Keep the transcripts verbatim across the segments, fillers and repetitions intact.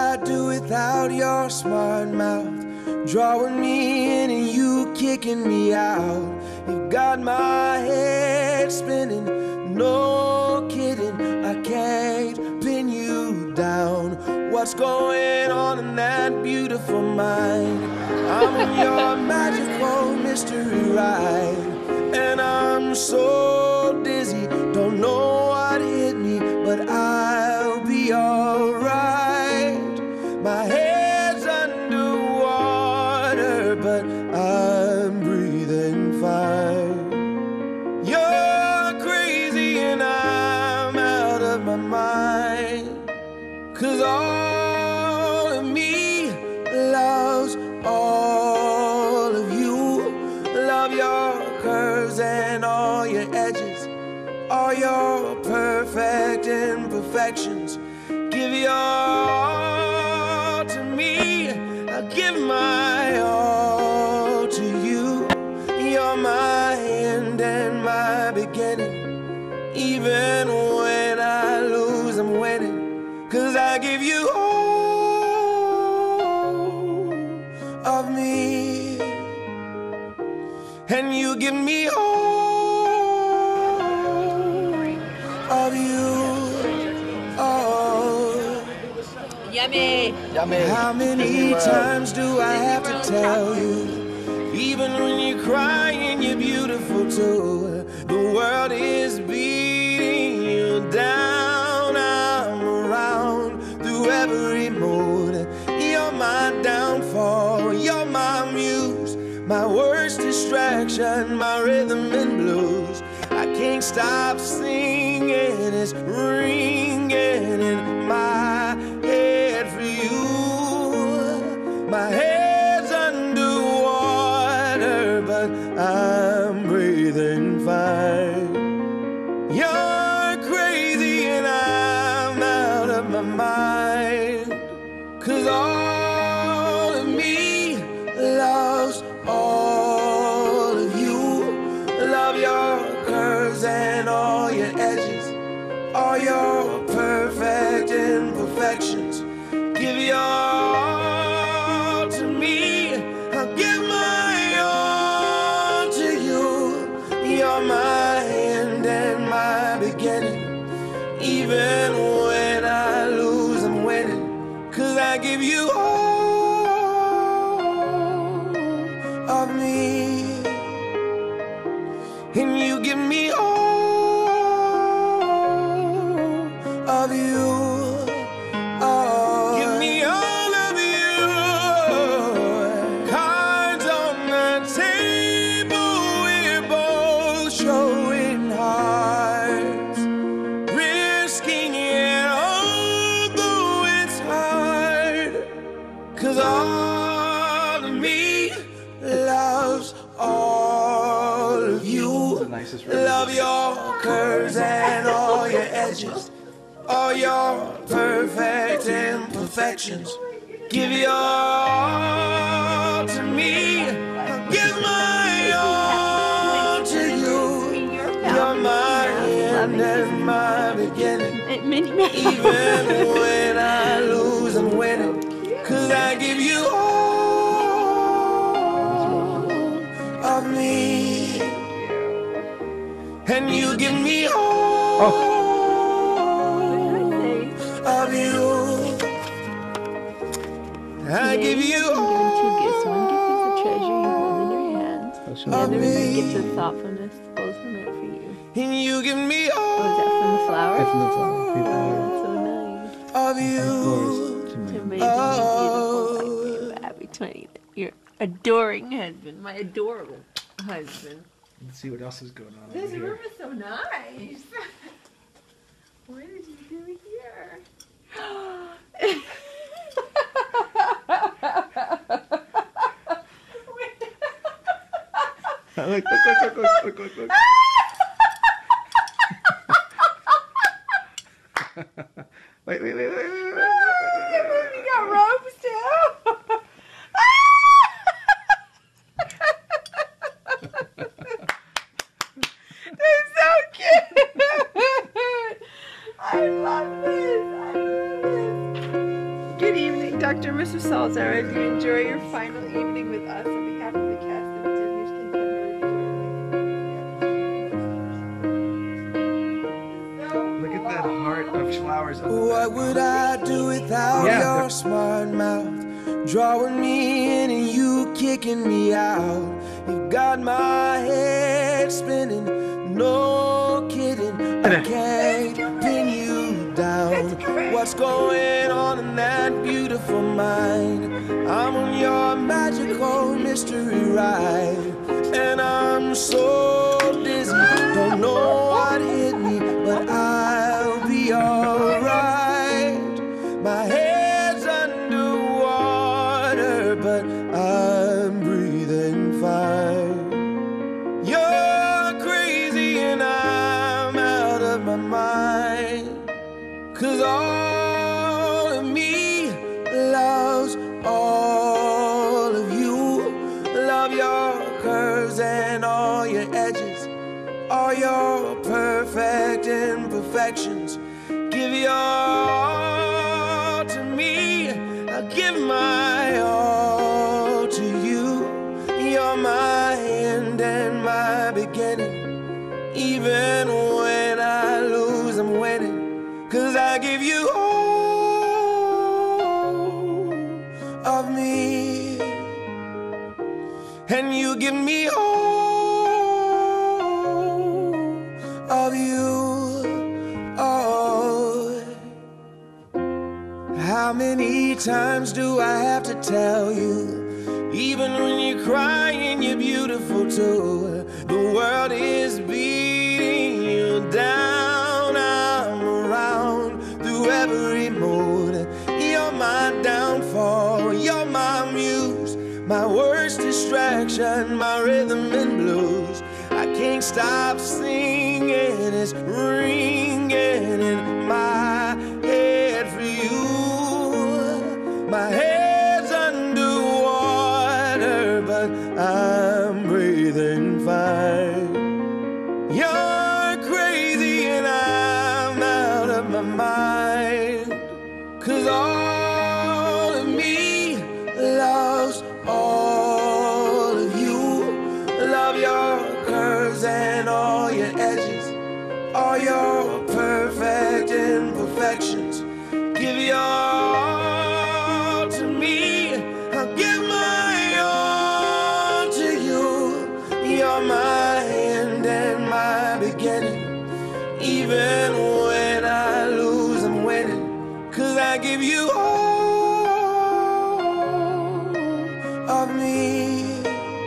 I do without your smart mouth? Drawing me in and you kicking me out. You got my head spinning, no kidding. I can't pin you down. What's going on in that beautiful mind? I'm in your magical mystery ride, and I'm so dizzy, don't know what hit me, but I'll be alright. My head's underwater, but I'm breathing fine. You're crazy and I'm out of my mind, 'cause all of me loves all of you. Love your curves and all your edges, all your perfect imperfections. Give your all to me, I'll give my all to you. You're my end and my beginning. Even when I lose, I'm winning, 'cause I give you all of me, and you give me all of you. Oh, yummy. Yummy. How many times do I have to tell you? Even when you're crying, you're beautiful too. The world is beating you down. I'm around through every mood. You're my downfall, you're my muse, my worst distraction, my rhythm and blues. I can't stop singing, it's ringing in my head for you. My head's underwater, but I'm breathing fine. You're crazy and I'm out of my mind, 'cause all of me loves all of you. Love your curves and all your edges, all your perfect imperfections. Give your all to me, I'll give my all to you. You're my end and my beginning. Even when I lose, I'm winning, 'cause I give you all of me, and you give me all of you. Oh, give me all of you. Cards on the table, we're both showing hearts, risking it although it's hard, 'cause all of me loves all of you. Love your curves and all your edges, all your perfect imperfections. Give your all to me, I'll give my all to you. You're my end and my beginning. Even when I lose, I'm winning, 'cause I give you all of me, and you give me all of you. I give you all two gifts. One gift is the treasure you hold in your hands. The other is a gift of thoughtfulness. Both are meant for you. And you give me all. Oh, is that from the flower? It's from the flower. Oh, that's so nice. Of you. To make me beautiful like you. Happy twentieth. Your adoring husband. My adorable husband. Let's see what else is going on. This over room here. is so nice. What did you do here? Look, look, look, look, look, look, look. Wait, wait, wait, wait, wait, wait, wait. You got ropes too? They're so cute. I love this. I love this. Good evening. Doctor Mister Salazar, as you enjoy your final evening with us on behalf of the cast of Disney's Cancun. Look at that heart of flowers. On the What back. would I do without Yeah, your the- smart mouth? Drawing me in and you kicking me out. You got my head spinning, no kidding. I can't pin you down. What's going on in that beautiful mind? I'm on your magical mystery ride, and I'm so dizzy, don't know what hit me, but I'll be alright. My head's underwater, but I'm breathing fine. You're crazy and I'm out of my mind, 'cause all of me loves all of you. Love your curves and all your edges, all your perfect imperfections. Give your all to me, I'll give my all to you. You're my end and my beginning. Even when I lose, I'm winning, 'cause I give you all of me, and you give me all of you. Oh, how many times do I have to tell you? Even when you're crying, you're beautiful too. The world is beating you down. I'm around through every mood. You're my downfall, you're my muse, my worst distraction, my rhythm and blues. I can't stop singing, it's ringing in my head for you. My head's underwater, but I'm breathing fine. You're crazy and I'm out of my mind, 'cause all of me loves all of you. Love your curves and all your edges, all your perfect imperfections. Give your all to me, I'll give my all to you. You're my end and my beginning. Even when I lose, I'm winning, 'cause I give you all of me,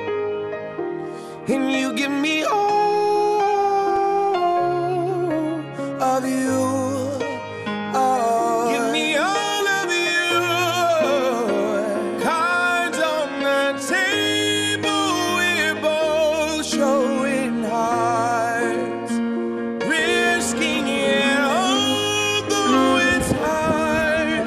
and you give me all of you. Oh, give me all of you. Cards on the table, we're both showing hearts, risking it although it's hard.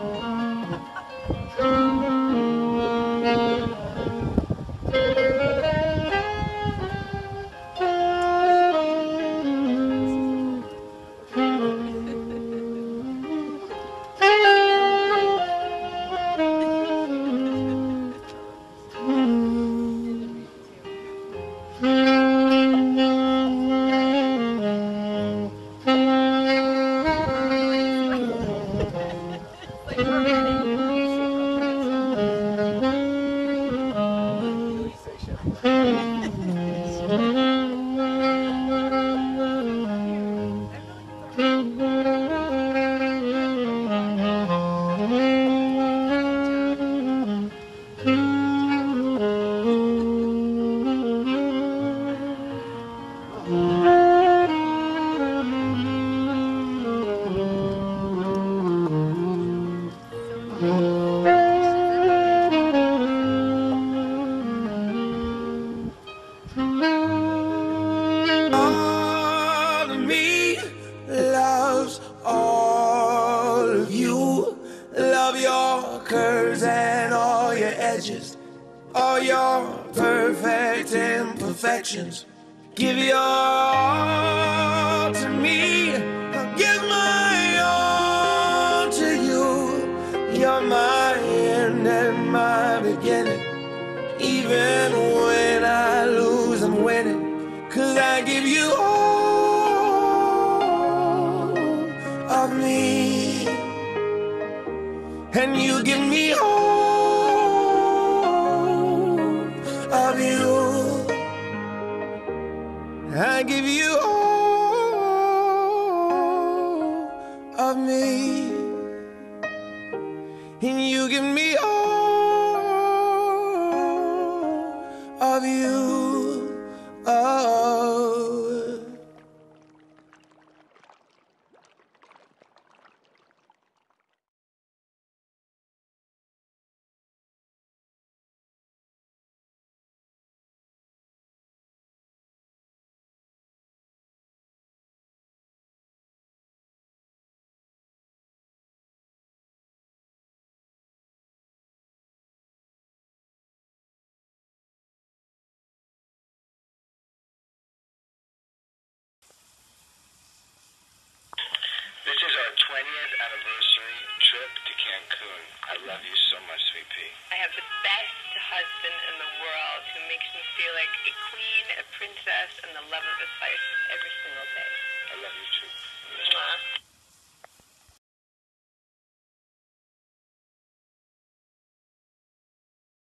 All of me loves all of you. Love your curves and all your edges, all your perfect imperfections. Give your all to me, I'll give my all to you. You're my Even when I lose, I'm winning. 'Cause I give you all of me, and you give me all of you. I give you all of me, and you give me all of you. Oh. This is our twentieth anniversary trip to Cancun. I love you so much, sweet pea. I have the best husband in the world who makes me feel like a queen, a princess, and the love of his life every single day. I love you too. Mwah.